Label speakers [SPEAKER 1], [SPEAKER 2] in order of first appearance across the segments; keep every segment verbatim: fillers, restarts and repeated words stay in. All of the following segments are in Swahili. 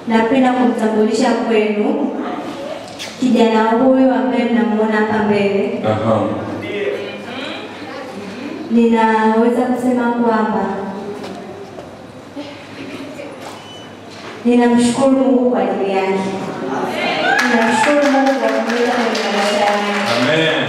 [SPEAKER 1] napenda kumtambulisha kwenu kijana huyu ambaye mnamuona hapa mbele.
[SPEAKER 2] Aha.
[SPEAKER 1] Ninaweza kusema kwamba ninamshukuru Mungu kwa ajili yake. Ninamshukuru Mungu kwa kumleta kwenye maisha yangu.
[SPEAKER 2] Amen.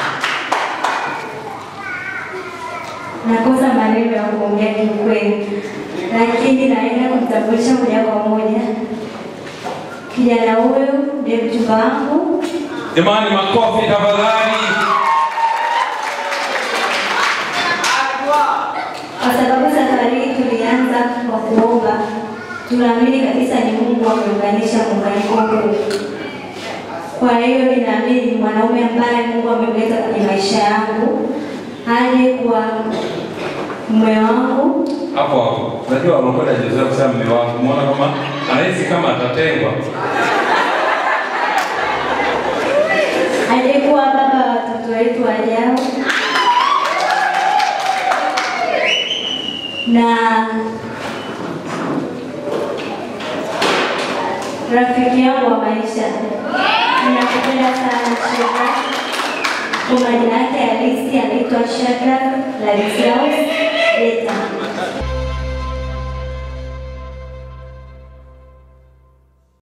[SPEAKER 1] Nakosa maneno ya kuongea kiukweli, lakini naenda kumtambulisha moja kwa moja. Kijana huyu ndiye mchumba wangu.
[SPEAKER 2] Jamani, makofi tafadhali.
[SPEAKER 1] Kwa sababu safari hii tulianza kwa kuomba, tunaamini kabisa ni Mungu ameunganisha muunganiko huu. Kwa hiyo ninaamini mwanaume ambaye Mungu amemleta kwenye maisha yangu aje kuwa mume wangu.
[SPEAKER 2] Hapo hapo. Unajua unakwenda Joseph kusema mume wangu, umeona kama anahisi kama atatengwa.
[SPEAKER 1] Aje kuwa baba wa watoto wetu wajao. Na rafiki yangu wa maisha. Ninakupenda sana Shaka. Kwa majina yake halisi anaitwa Shaka Ladislaus.